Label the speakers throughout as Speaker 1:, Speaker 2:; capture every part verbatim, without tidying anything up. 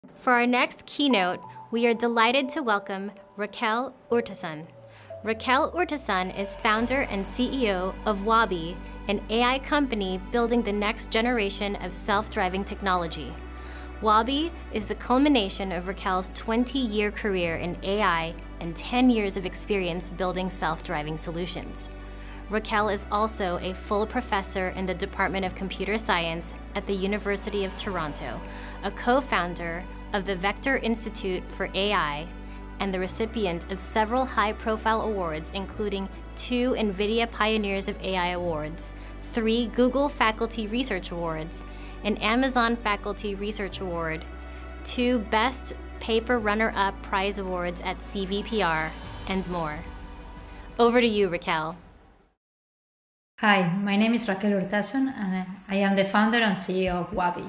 Speaker 1: For our next keynote, we are delighted to welcome Raquel Urtasun. Raquel Urtasun is founder and C E O of Waabi, an A I company building the next generation of self-driving technology. Waabi is the culmination of Raquel's twenty-year career in A I and ten years of experience building self-driving solutions. Raquel is also a full professor in the Department of Computer Science at the University of Toronto, a co-founder of the Vector Institute for A I, and the recipient of several high-profile awards, including two NVIDIA Pioneers of A I Awards, three Google Faculty Research Awards, an Amazon Faculty Research Award, two Best Paper Runner-Up Prize Awards at C V P R, and more. Over to you, Raquel.
Speaker 2: Hi, my name is Raquel Urtasun, and I am the founder and C E O of Waabi.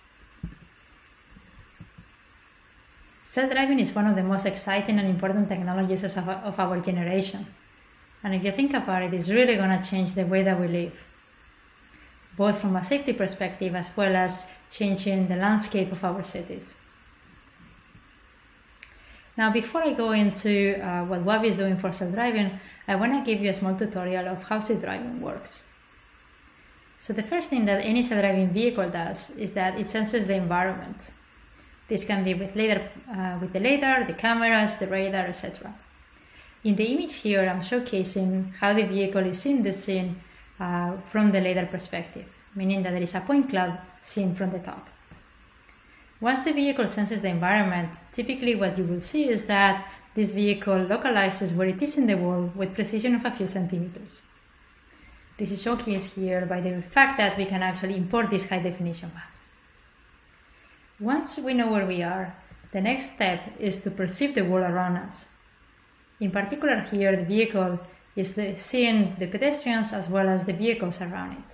Speaker 2: Self-driving is one of the most exciting and important technologies of our generation. And if you think about it, it's really going to change the way that we live, both from a safety perspective as well as changing the landscape of our cities. Now, before I go into uh, what Waabi is doing for self-driving, I want to give you a small tutorial of how self-driving works. So the first thing that any self-driving vehicle does is that it senses the environment. This can be with, lidar, uh, with the lidar, the cameras, the radar, et cetera. In the image here, I'm showcasing how the vehicle is seeing the scene uh, from the lidar perspective, meaning that there is a point cloud seen from the top. Once the vehicle senses the environment, typically what you will see is that this vehicle localizes where it is in the world with precision of a few centimeters. This is showcased here by the fact that we can actually import these high-definition maps. Once we know where we are, the next step is to perceive the world around us. In particular here, the vehicle is the, seeing the pedestrians as well as the vehicles around it.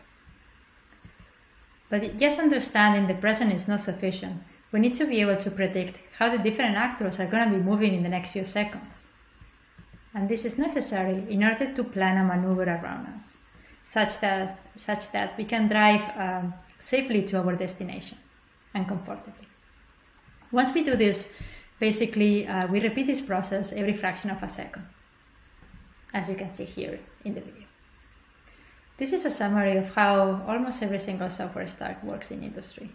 Speaker 2: But just understanding the present is not sufficient. We need to be able to predict how the different actors are going to be moving in the next few seconds. And this is necessary in order to plan a maneuver around us, such that, such that we can drive um, safely to our destination and comfortably. Once we do this, basically uh, we repeat this process every fraction of a second, as you can see here in the video. This is a summary of how almost every single software stack works in industry.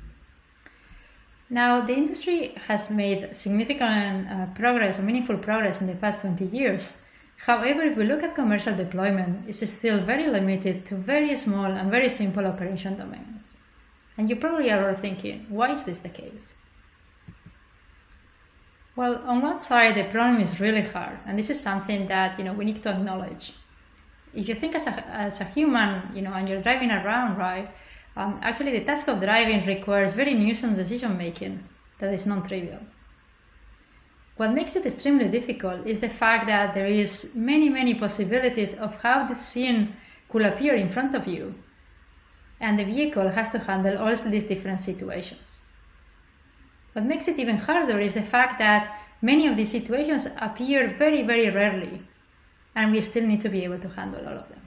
Speaker 2: Now, the industry has made significant uh, progress or meaningful progress in the past twenty years. However, if we look at commercial deployment, it's still very limited to very small and very simple operation domains. And you probably are all thinking, why is this the case? Well, on one side, the problem is really hard, and this is something that you know we need to acknowledge. If you think as a, as a human, you know, and you're driving around, right, um, actually the task of driving requires very nuanced decision-making that is non-trivial. What makes it extremely difficult is the fact that there is many, many possibilities of how the scene could appear in front of you, and the vehicle has to handle all these different situations. What makes it even harder is the fact that many of these situations appear very, very rarely, and we still need to be able to handle all of them.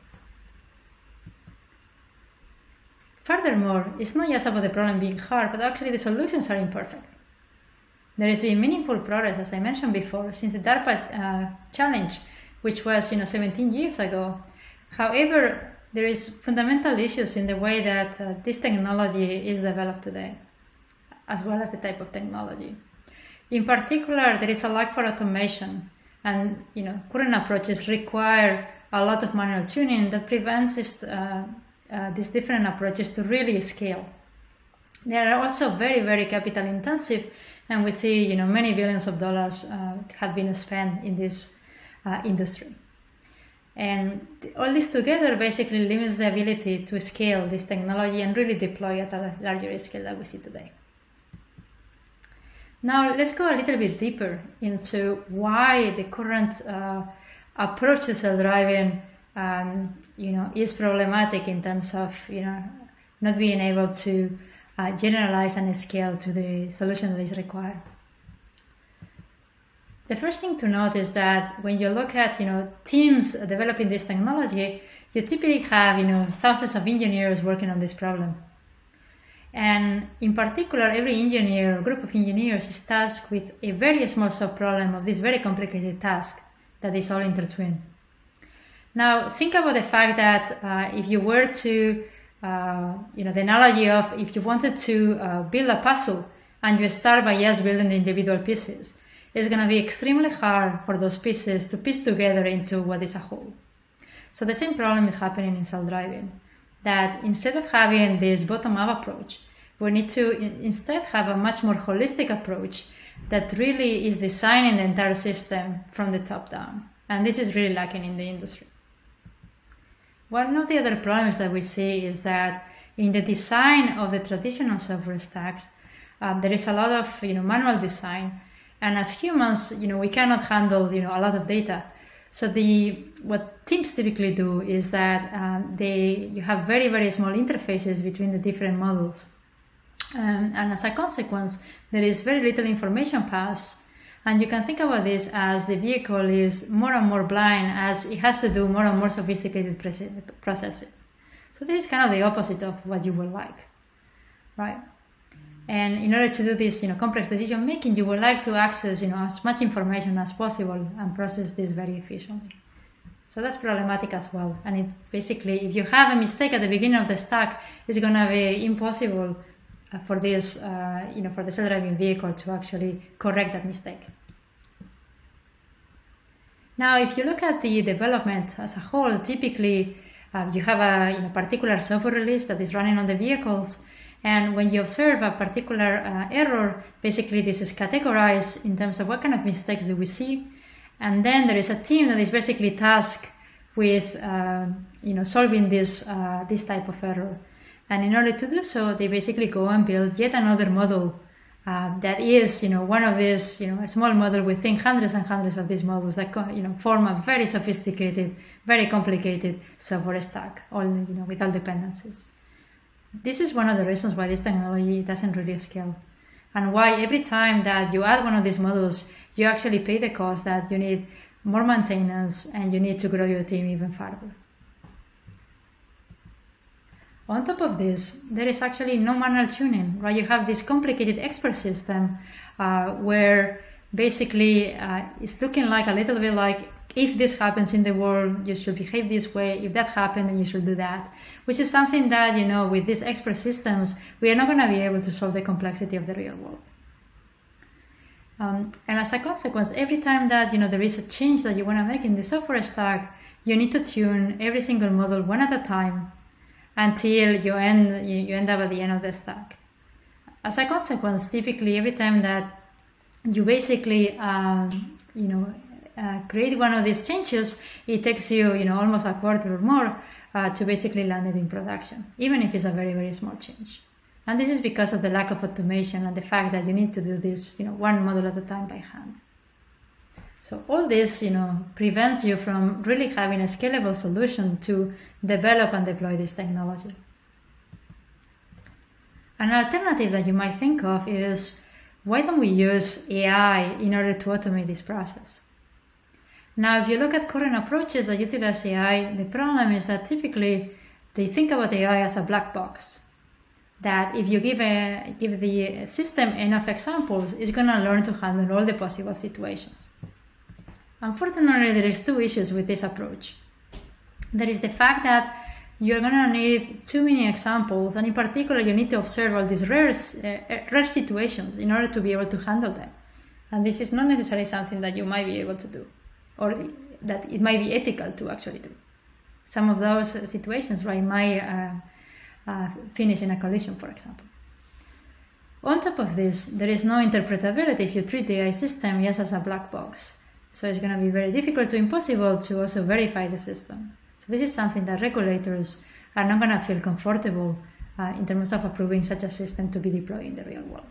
Speaker 2: Furthermore, it's not just about the problem being hard, but actually the solutions are imperfect. There has been meaningful progress, as I mentioned before, since the DARPA uh, challenge, which was you know, seventeen years ago. However, there is fundamental issues in the way that uh, this technology is developed today, as well as the type of technology. In particular, there is a lack for automation, and you know, current approaches require a lot of manual tuning that prevents this, uh, uh, these different approaches to really scale. They are also very, very capital intensive, and we see you know, many billions of dollars uh, have been spent in this uh, industry. And all this together basically limits the ability to scale this technology and really deploy at a larger scale that we see today. Now, let's go a little bit deeper into why the current uh, approach to self-driving um, you know, is problematic in terms of you know, not being able to uh, generalize and scale to the solution that is required. The first thing to note is that when you look at you know, teams developing this technology, you typically have you know, thousands of engineers working on this problem. And in particular, every engineer or group of engineers is tasked with a very small sub-problem of this very complicated task that is all intertwined. Now, think about the fact that uh, if you were to, uh, you know, the analogy of if you wanted to uh, build a puzzle and you start by just building the individual pieces, it's going to be extremely hard for those pieces to piece together into what is a whole. So the same problem is happening in self-driving, that instead of having this bottom-up approach, we need to instead have a much more holistic approach that really is designing the entire system from the top down. And this is really lacking in the industry. One of the other problems that we see is that in the design of the traditional software stacks, um, there is a lot of you know, manual design. And as humans, you know, we cannot handle you know, a lot of data. So the what teams typically do is that um, they you have very, very small interfaces between the different models. Um, and as a consequence, there is very little information pass. And you can think about this as the vehicle is more and more blind as it has to do more and more sophisticated processing. So this is kind of the opposite of what you would like, right? And in order to do this, you know, complex decision making, you would like to access, you know, as much information as possible and process this very efficiently. So that's problematic as well. And it basically, if you have a mistake at the beginning of the stack, it's going to be impossible for this, uh, you know, for the self-driving vehicle to actually correct that mistake. Now, if you look at the development as a whole, typically uh, you have a you know, particular software release that is running on the vehicles. And when you observe a particular uh, error, basically this is categorized in terms of what kind of mistakes do we see. And then there is a team that is basically tasked with uh, you know, solving this, uh, this type of error. And in order to do so, they basically go and build yet another model uh, that is, you know, one of these, you know, a small model within hundreds and hundreds of these models that, you know, form a very sophisticated, very complicated software stack, all, you know, with all dependencies. This is one of the reasons why this technology doesn't really scale, and why every time that you add one of these models, you actually pay the cost that you need more maintenance and you need to grow your team even further. On top of this, there is actually no manual tuning, right? You have this complicated expert system uh, where basically uh, it's looking like a little bit like, if this happens in the world, you should behave this way. If that happened, then you should do that. Which is something that, you know, with these expert systems, we are not going to be able to solve the complexity of the real world. Um, and as a consequence, every time that, you know, there is a change that you want to make in the software stack, you need to tune every single model one at a time until you end, you end up at the end of the stack. As a consequence, typically every time that you basically, um, you know, Uh, create one of these changes, it takes you, you know, almost a quarter or more uh, to basically land it in production, even if it's a very, very small change. And this is because of the lack of automation and the fact that you need to do this, you know, one model at a time by hand. So all this, you know, prevents you from really having a scalable solution to develop and deploy this technology. An alternative that you might think of is, why don't we use A I in order to automate this process? Now, if you look at current approaches that utilize A I, the problem is that typically they think about A I as a black box. That if you give, a, give the system enough examples, it's going to learn to handle all the possible situations. Unfortunately, there is two issues with this approach. There is the fact that you're going to need too many examples, and in particular, you need to observe all these rare, uh, rare situations in order to be able to handle them. And this is not necessarily something that you might be able to do, or that it might be ethical to actually do. Some of those situations, right, might uh, uh, finish in a collision, for example. On top of this, there is no interpretability if you treat the A I system just as a black box. So it's going to be very difficult to impossible to also verify the system. So this is something that regulators are not going to feel comfortable uh, in terms of approving such a system to be deployed in the real world.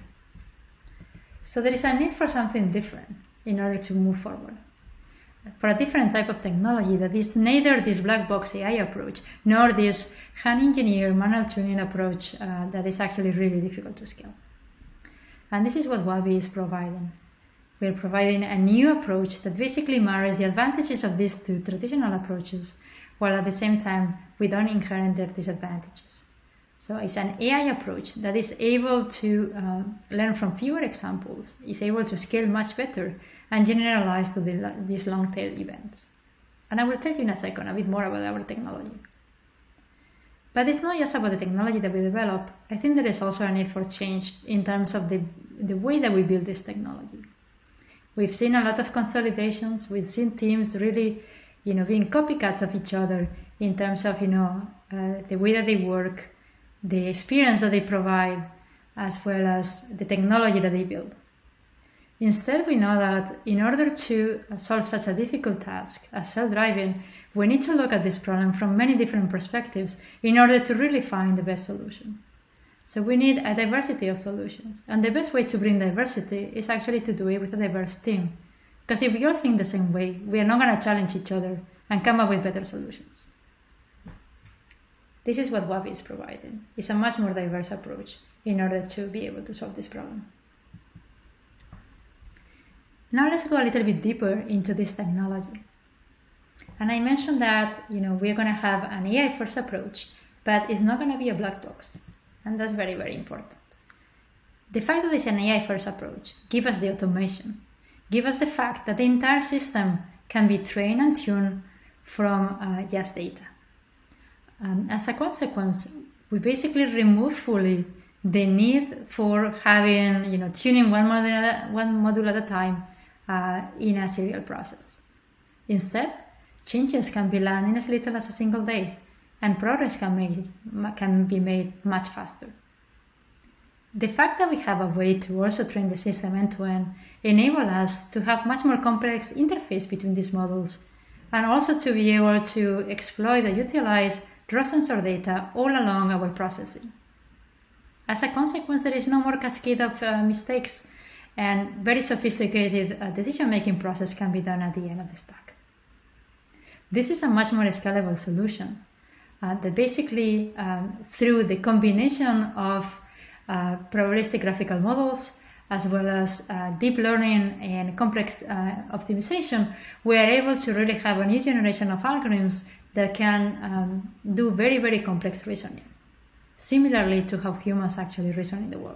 Speaker 2: So there is a need for something different in order to move forward, for a different type of technology that is neither this black box A I approach nor this hand-engineered manual tuning approach uh, that is actually really difficult to scale. And this is what Waabi is providing. We're providing a new approach that basically marries the advantages of these two traditional approaches, while at the same time we don't inherit their disadvantages. So it's an A I approach that is able to um, learn from fewer examples, is able to scale much better and generalize to the, these long tail events. And I will tell you in a second a bit more about our technology. But it's not just about the technology that we develop. I think there is also a need for change in terms of the, the way that we build this technology. We've seen a lot of consolidations. We've seen teams really, you know, being copycats of each other in terms of, you know, uh, the way that they work, the experience that they provide, as well as the technology that they build. Instead, we know that in order to solve such a difficult task as self-driving, we need to look at this problem from many different perspectives in order to really find the best solution. So we need a diversity of solutions. And the best way to bring diversity is actually to do it with a diverse team. Because if we all think the same way, we are not going to challenge each other and come up with better solutions. This is what Waabi is providing. It's a much more diverse approach in order to be able to solve this problem. Now let's go a little bit deeper into this technology. And I mentioned that, you know, we're going to have an A I first approach, but it's not going to be a black box. And that's very, very important. The fact that it's an A I first approach gives us the automation, gives us the fact that the entire system can be trained and tuned from uh, just data. Um, as a consequence, we basically remove fully the need for having, you know, tuning one module at a, one module at a time uh, in a serial process. Instead, changes can be learned in as little as a single day, and progress can, make, can be made much faster. The fact that we have a way to also train the system end-to-end enables us to have much more complex interface between these models, and also to be able to exploit and utilize raw sensor data all along our processing. As a consequence, there is no more cascade of uh, mistakes, and very sophisticated uh, decision-making process can be done at the end of the stack. This is a much more scalable solution uh, that basically, um, through the combination of uh, probabilistic graphical models, as well as uh, deep learning and complex uh, optimization, we are able to really have a new generation of algorithms that can um, do very, very complex reasoning, similarly to how humans actually reason in the world.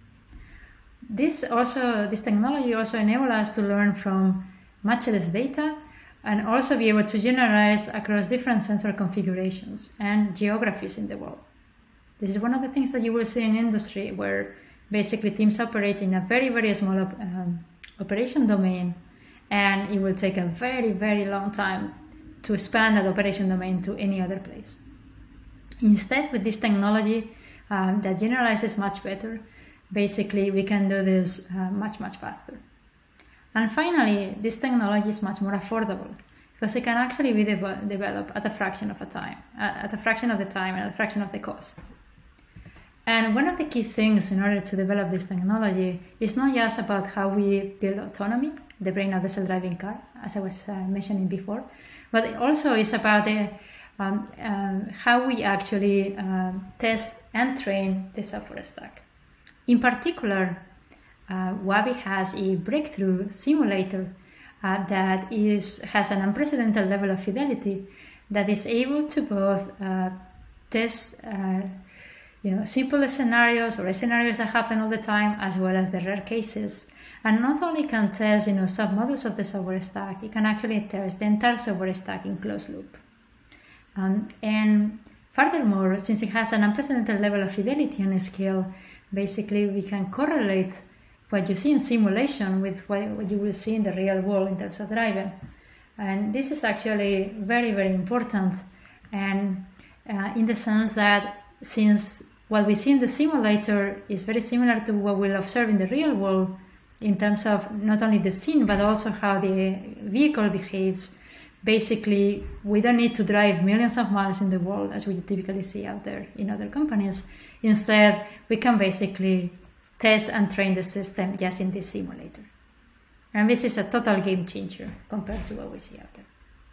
Speaker 2: This also, this technology also enables us to learn from much less data and also be able to generalize across different sensor configurations and geographies in the world. This is one of the things that you will see in industry, where basically teams operate in a very, very small op um, operation domain, and it will take a very, very long time to expand that operation domain to any other place. Instead, with this technology um, that generalizes much better, basically we can do this uh, much, much faster. And finally, this technology is much more affordable because it can actually be de developed at a fraction of a time, at a fraction of the time and at a fraction of the cost. And one of the key things in order to develop this technology is not just about how we build autonomy, the brain of the self-driving car, as I was uh, mentioning before, but it also is about the, um, um, how we actually uh, test and train the software stack. In particular, uh, Waabi has a breakthrough simulator uh, that is, has an unprecedented level of fidelity that is able to both uh, test uh, you know, simple scenarios or scenarios that happen all the time, as well as the rare cases. And not only can test, you know, submodules of the software stack, it can actually test the entire software stack in closed loop. Um, and furthermore, since it has an unprecedented level of fidelity and scale, basically we can correlate what you see in simulation with what, what you will see in the real world in terms of driving. And this is actually very, very important. And uh, in the sense that since what we see in the simulator is very similar to what we'll observe in the real world, in terms of not only the scene, but also how the vehicle behaves. Basically, we don't need to drive millions of miles in the world as we typically see out there in other companies. Instead, we can basically test and train the system just in this simulator. And this is a total game changer compared to what we see out there.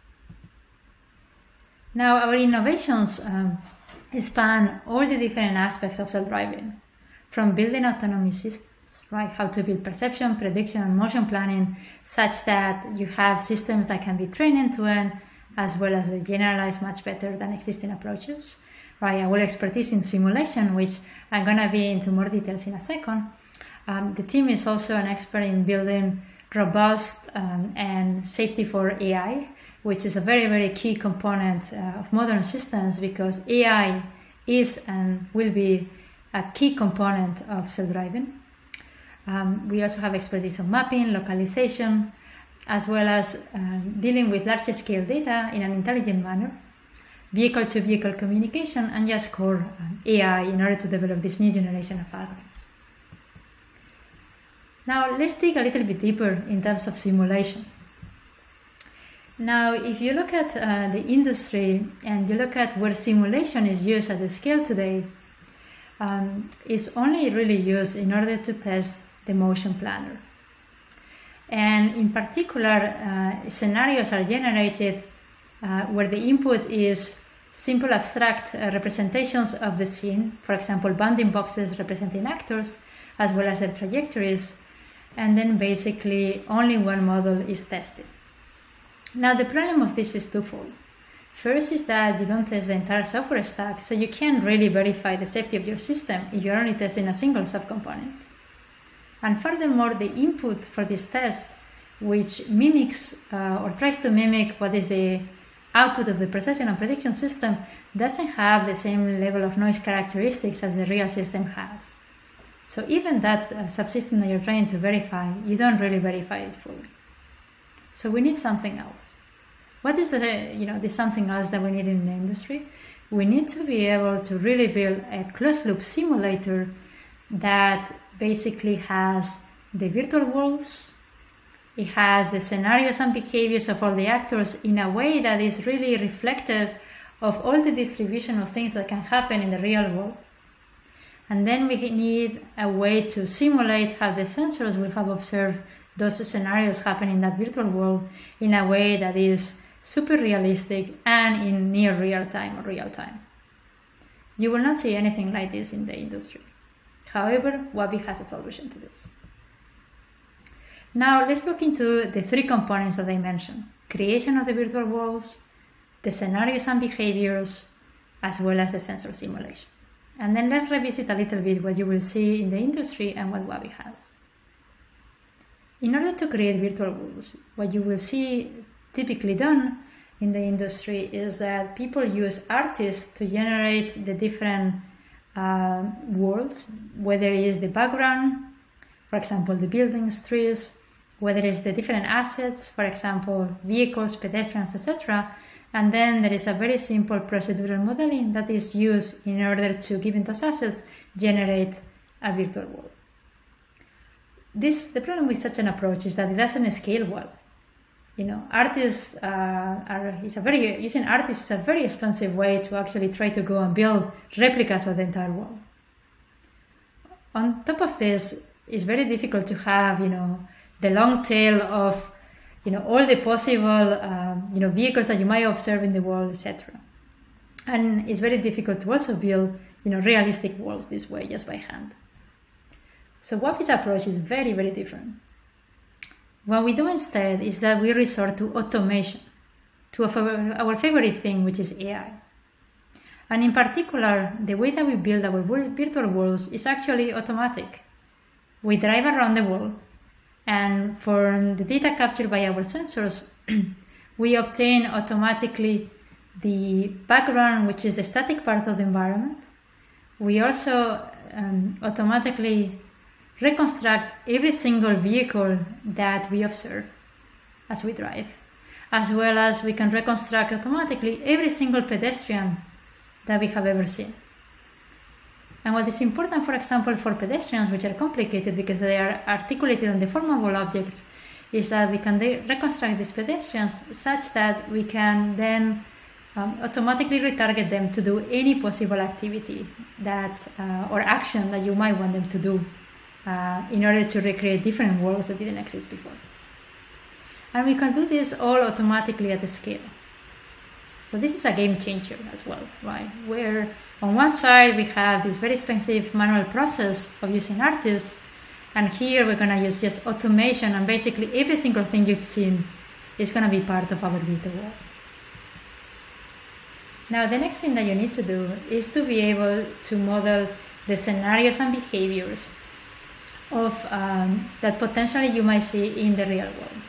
Speaker 2: Now, our innovations um, span all the different aspects of self-driving, from building autonomy systems, right? How to build perception, prediction, and motion planning such that you have systems that can be trained end-to-end, as well as they generalize much better than existing approaches, right? Our expertise in simulation, which I'm gonna be into more details in a second. Um, the team is also an expert in building robust um, and safety for A I, which is a very, very key component uh, of modern systems, because A I is and will be a key component of self-driving. Um, we also have expertise on mapping, localization, as well as uh, dealing with large-scale data in an intelligent manner, vehicle-to-vehicle communication, and just core um, A I in order to develop this new generation of algorithms. Now, let's dig a little bit deeper in terms of simulation. Now, if you look at uh, the industry and you look at where simulation is used at the scale today, um, it's only really used in order to test the motion planner. And in particular, uh, scenarios are generated uh, where the input is simple abstract uh, representations of the scene, for example, bounding boxes representing actors, as well as their trajectories, and then basically only one model is tested. Now, the problem of this is twofold. First is that you don't test the entire software stack, so you can't really verify the safety of your system if you're only testing a single subcomponent. And furthermore, the input for this test, which mimics uh, or tries to mimic what is the output of the perception and prediction system, doesn't have the same level of noise characteristics as the real system has. So even that uh, subsystem that you're trying to verify, you don't really verify it fully. So we need something else. What is the, you know, the something else that we need in the industry? We need to be able to really build a closed-loop simulator that basically has the virtual worlds, it has the scenarios and behaviors of all the actors in a way that is really reflective of all the distribution of things that can happen in the real world. And then we need a way to simulate how the sensors will have observed those scenarios happen in that virtual world in a way that is super realistic and in near real time or real time. You will not see anything like this in the industry. However, Waabi has a solution to this. Now let's look into the three components that I mentioned: creation of the virtual worlds, the scenarios and behaviors, as well as the sensor simulation. And then let's revisit a little bit what you will see in the industry and what Waabi has. In order to create virtual worlds, what you will see typically done in the industry is that people use artists to generate the different uh, worlds, whether it is the background, for example, the buildings, trees, whether it's the different assets, for example, vehicles, pedestrians, et cetera. And then there is a very simple procedural modeling that is used in order to, given those assets, generate a virtual world. This, the problem with such an approach is that it doesn't scale well. You know, artists uh, are, is a very, using artists is a very expensive way to actually try to go and build replicas of the entire world. On top of this, it's very difficult to have, you know, the long tail of, you know, all the possible, um, you know, vehicles that you might observe in the world, et cetera. And it's very difficult to also build, you know, realistic worlds this way, just by hand. So Waabi's approach is very, very different. What we do instead is that we resort to automation, to our favorite thing, which is A I. And in particular, the way that we build our virtual worlds is actually automatic. We drive around the world, and for the data captured by our sensors, we obtain automatically the background, which is the static part of the environment. We also um, automatically reconstruct every single vehicle that we observe as we drive, as well as we can reconstruct automatically every single pedestrian that we have ever seen. And what is important, for example, for pedestrians, which are complicated because they are articulated on deformable objects, is that we can reconstruct these pedestrians such that we can then um, automatically retarget them to do any possible activity that uh, or action that you might want them to do uh, in order to recreate different worlds that didn't exist before. And we can do this all automatically at the scale. So this is a game changer as well, right? Where on one side we have this very expensive manual process of using artists, and here we're going to use just automation, and basically every single thing you've seen is going to be part of our virtual world. Now, the next thing that you need to do is to be able to model the scenarios and behaviors of um, that potentially you might see in the real world.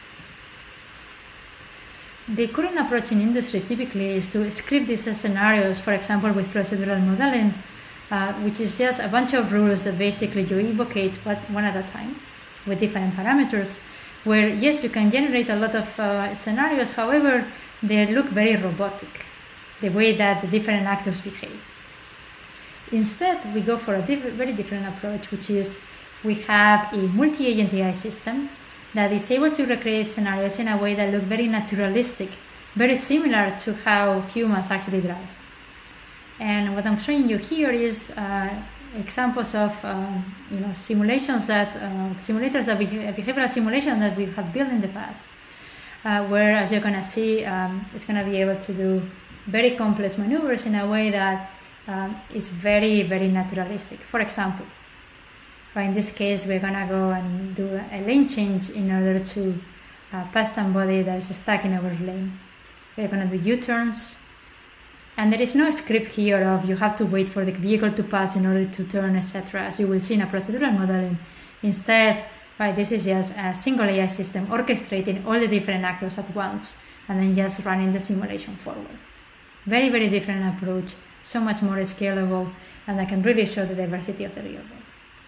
Speaker 2: The current approach in industry typically is to script these scenarios, for example, with procedural modeling, uh, which is just a bunch of rules that basically you evocate one at a time with different parameters, where yes, you can generate a lot of uh, scenarios, however, they look very robotic, the way that the different actors behave. Instead, we go for a diff very different approach, which is we have a multi-agent A I system that is able to recreate scenarios in a way that look very naturalistic, very similar to how humans actually drive. And what I'm showing you here is uh, examples of uh, you know, simulations that, uh, simulators that we, behavioral simulation that we have built in the past, uh, where, as you're gonna see, um, it's gonna be able to do very complex maneuvers in a way that um, is very, very naturalistic. For example, right, in this case, we're gonna go and do a lane change in order to uh, pass somebody that is stuck in our lane. We're gonna do U-turns, and there is no script here of you have to wait for the vehicle to pass in order to turn, et cetera, as you will see in a procedural modeling. Instead, right, this is just a single A I system orchestrating all the different actors at once, and then just running the simulation forward. Very, very different approach, so much more scalable, and I can really show the diversity of the real world.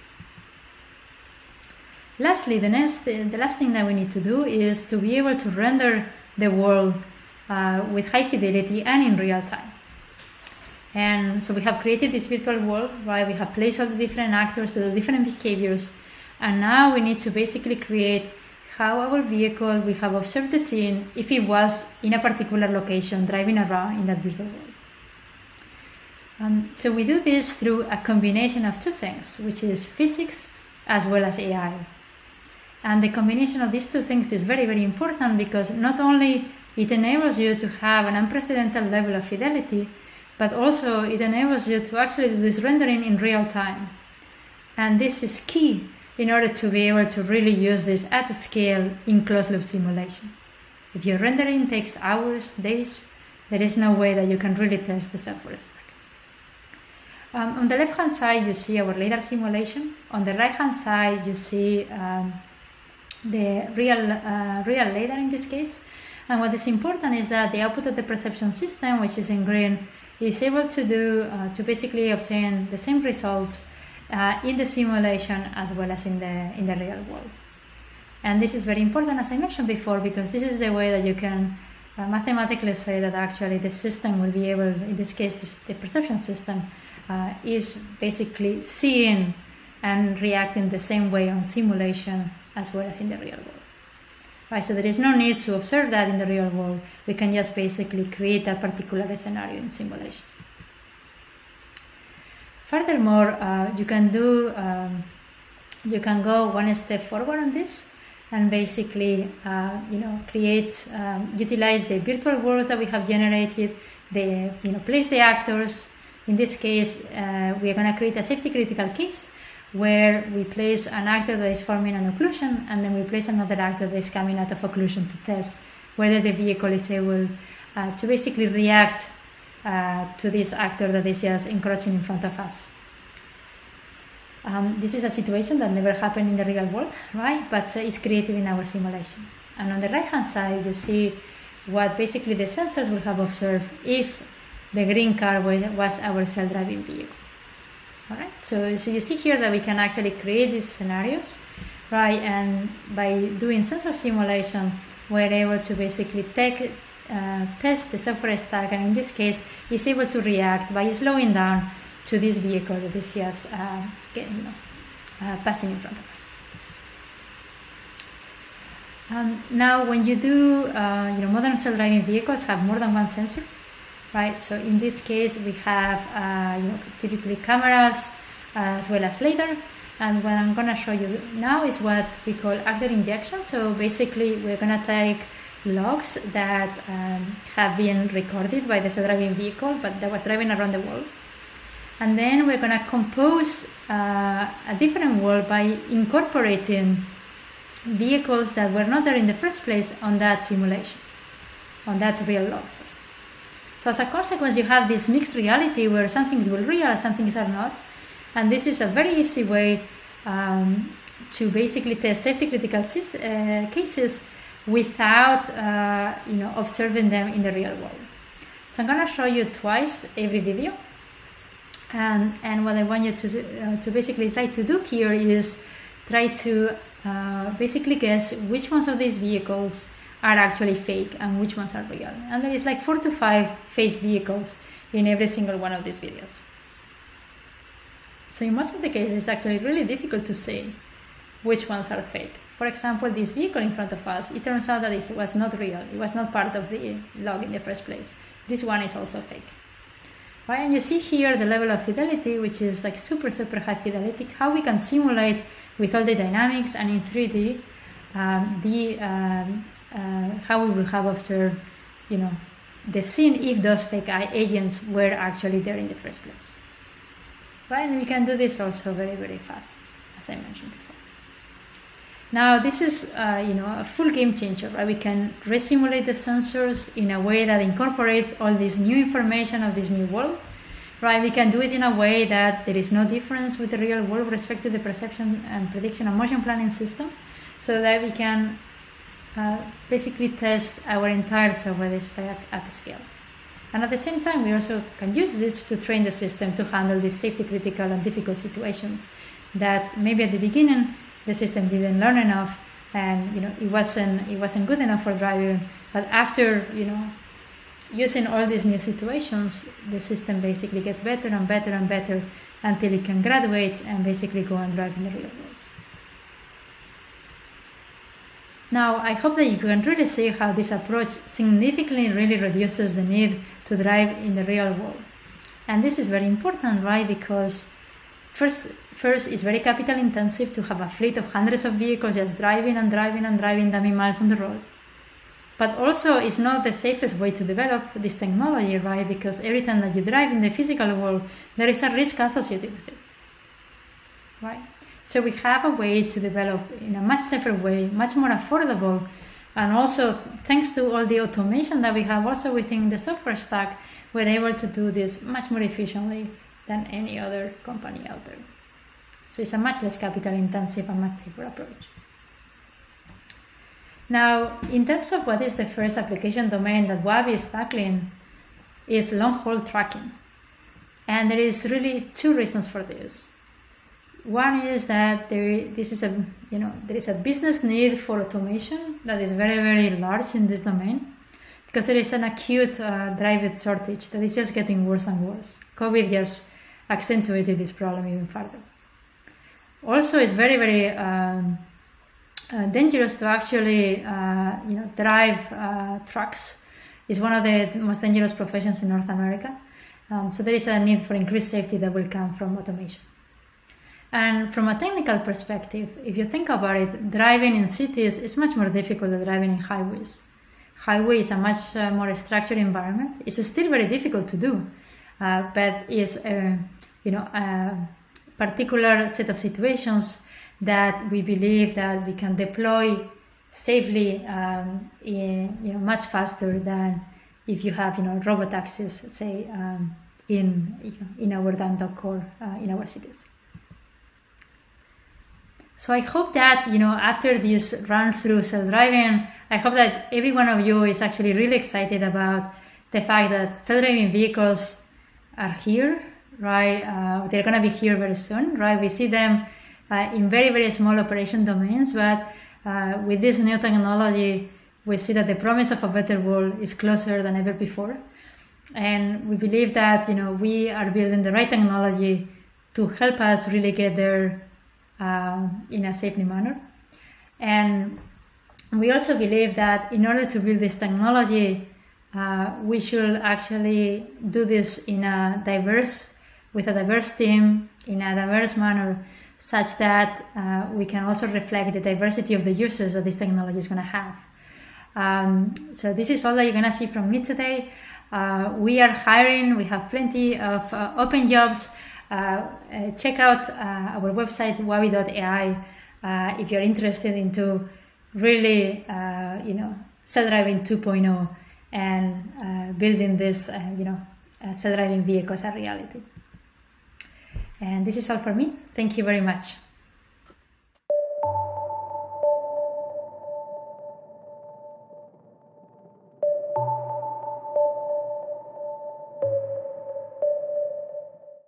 Speaker 2: Lastly, the, next, the last thing that we need to do is to be able to render the world uh, with high fidelity and in real time. And so we have created this virtual world, right? We have placed all the different actors, the different behaviors, and now we need to basically create how our vehicle will have observed the scene if it was in a particular location driving around in that virtual world. Um, so we do this through a combination of two things, which is physics as well as A I. And the combination of these two things is very, very important because not only it enables you to have an unprecedented level of fidelity, but also it enables you to actually do this rendering in real time. And this is key in order to be able to really use this at scale in closed-loop simulation. If your rendering takes hours, days, there is no way that you can really test the software stack. Um, on the left-hand side, you see our LiDAR simulation. On the right-hand side, you see um, the real, uh, real LiDAR in this case. And what is important is that the output of the perception system, which is in green, is able to do uh, to basically obtain the same results uh, in the simulation as well as in the in the real world. And this is very important, as I mentioned before, because this is the way that you can uh, mathematically say that actually the system will be able, in this case, this, the perception system, uh, is basically seeing and reacting the same way on simulation as well as in the real world. Right, so there is no need to observe that in the real world. We can just basically create that particular scenario in simulation. Furthermore, uh, you can do, um, you can go one step forward on this and basically, uh, you know, create, um, utilize the virtual worlds that we have generated, the, you know, place the actors. In this case, uh, we are going to create a safety critical case where we place an actor that is forming an occlusion, and then we place another actor that is coming out of occlusion to test whether the vehicle is able uh, to basically react uh, to this actor that is just encroaching in front of us. Um, this is a situation that never happened in the real world, right? But uh, it's created in our simulation. And on the right-hand side, you see what basically the sensors will have observed if the green car was our self-driving vehicle. All right, so, so you see here that we can actually create these scenarios, right? And by doing sensor simulation, we're able to basically take, uh, test the software stack, and in this case, is able to react by slowing down to this vehicle that is just uh, get, you know, uh, passing in front of us. Um, now, when you do, uh, you know, modern self-driving vehicles have more than one sensor. Right, so in this case we have uh, you know, typically cameras uh, as well as LiDAR, and what I'm going to show you now is what we call actor injection. So basically we're going to take logs that um, have been recorded by the self-driving vehicle but that was driving around the world, and then we're going to compose uh, a different world by incorporating vehicles that were not there in the first place on that simulation, on that real log. So as a consequence, you have this mixed reality where some things will be real, some things are not. And this is a very easy way um, to basically test safety critical uh, cases without uh, you know, observing them in the real world. So I'm going to show you twice every video. Um, and what I want you to, uh, to basically try to do here is try to uh, basically guess which ones of these vehicles are actually fake and which ones are real. And there is like four to five fake vehicles in every single one of these videos. So in most of the cases, it's actually really difficult to say which ones are fake. For example, this vehicle in front of us, it turns out that it was not real. It was not part of the log in the first place. This one is also fake. Right? And you see here the level of fidelity, which is like super, super high fidelity, how we can simulate with all the dynamics and in three D um, the um, uh, how we will have observed, you know, the scene if those fake agents were actually there in the first place. Right? And we can do this also very, very fast, as I mentioned before. Now, this is, uh, you know, a full game changer, right? We can resimulate the sensors in a way that incorporate all this new information of this new world, right? We can do it in a way that there is no difference with the real world with respect to the perception and prediction and motion planning system, so that we can uh, basically test our entire software stack at scale. And at the same time, we also can use this to train the system to handle these safety critical and difficult situations that maybe at the beginning the system didn't learn enough, and you know it wasn't it wasn't good enough for driving. But after you know using all these new situations, the system basically gets better and better and better until it can graduate and basically go and drive in the real world. Now, I hope that you can really see how this approach significantly really reduces the need to drive in the real world. And this is very important, right? Because first, first it's very capital intensive to have a fleet of hundreds of vehicles just driving and driving and driving dummy miles on the road. But also, it's not the safest way to develop this technology, right? Because every time that you drive in the physical world, there is a risk associated with it, right? So we have a way to develop in a much safer way, much more affordable, and also thanks to all the automation that we have also within the software stack, we're able to do this much more efficiently than any other company out there. So it's a much less capital intensive and much safer approach. Now, in terms of what is the first application domain that Waabi is tackling is long-haul tracking. And there is really two reasons for this. One is that there, this is a, you know, there is a business need for automation that is very, very large in this domain, because there is an acute uh, driver shortage that is just getting worse and worse. COVID just accentuated this problem even further. Also, it's very, very um, uh, dangerous to actually, uh, you know, drive uh, trucks. It's one of the most dangerous professions in North America. Um, so there is a need for increased safety that will come from automation. And from a technical perspective, if you think about it, driving in cities is much more difficult than driving in highways. Highway is a much uh, more structured environment. It's still very difficult to do, uh, but it's a, you know, a particular set of situations that we believe that we can deploy safely, um, in, you know, much faster than if you have, you know, robotaxis, say, um, in you know, in our downtown core uh, in our cities. So I hope that, you know, after this run through self-driving, I hope that every one of you is actually really excited about the fact that self-driving vehicles are here, right? Uh, they're going to be here very soon, right? We see them uh, in very, very small operation domains, but uh, with this new technology, we see that the promise of a better world is closer than ever before. And we believe that, you know, we are building the right technology to help us really get there Uh, in a safely manner. And we also believe that in order to build this technology, uh, we should actually do this in a diverse, with a diverse team, in a diverse manner, such that uh, we can also reflect the diversity of the users that this technology is going to have. Um, so this is all that you're going to see from me today. Uh, we are hiring, we have plenty of uh, open jobs. Uh, uh, check out uh, our website, waabi dot A I, uh, if you're interested into really, uh, you know, self-driving two point oh and uh, building this, uh, you know, uh, self-driving vehicles a reality. And this is all for me. Thank you very much.